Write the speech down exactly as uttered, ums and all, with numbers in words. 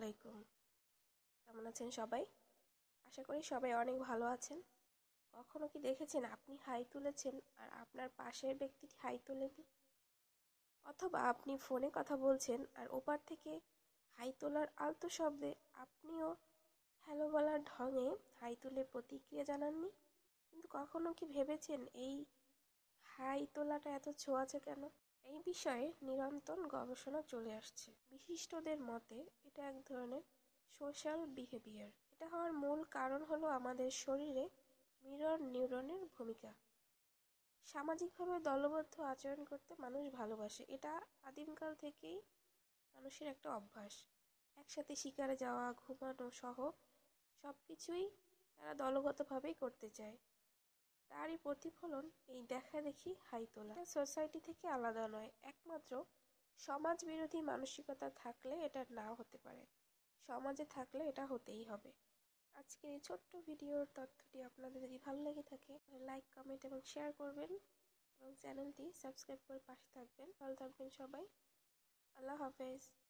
আলাইকুম। কেমন আছেন সবাই? আশা করি সবাই অনেক ভালো আছেন। কখনো কি দেখেছেন আপনি হাই তুলেছেন আর আপনার পাশের ব্যক্তিটি হাই তোলেনি? অথবা আপনি ফোনে কথা বলছেন আর ওপার থেকে হাই তোলার আলতো শব্দে আপনিও হ্যালো বলার ঢঙে হাই তুলে প্রতিক্রিয়া জানাননি? কিন্তু কখনো কি ভেবেছেন এই হাই তোলাটা এত ছোঁয়াচে কেন? এই বিষয়ে নিরন্তর গবেষণা চলে আসছে। বিশিষ্টদের মতে এটা এক ধরনের সোশ্যাল বিহেভিয়ার। এটা হওয়ার মূল কারণ হলো আমাদের শরীরে মিরর নিউরনের ভূমিকা। সামাজিকভাবে দলবদ্ধ আচরণ করতে মানুষ ভালোবাসে। এটা আদিমকাল থেকেই মানুষের একটা অভ্যাস। একসাথে শিকারে যাওয়া, ঘুমানো সহ সব কিছুই তারা দলগতভাবেই করতে চায়। তারই প্রতিফলন এই দেখাদেখি হাই তোলা। এটা সোসাইটি থেকে আলাদা নয়, একমাত্র সমাজ বিরোধী মানসিকতা থাকলে এটা নাও হতে পারে, সমাজে থাকলে এটা হতেই হবে। আজকের এই ছোট্ট ভিডিওর তথ্যটি আপনাদের যদি ভালো লেগে থাকে তাহলে লাইক, কমেন্ট এবং শেয়ার করবেন এবং চ্যানেলটি সাবস্ক্রাইব করে পাশে থাকবেন। ভালো থাকবেন সবাই। আল্লাহ হাফেজ।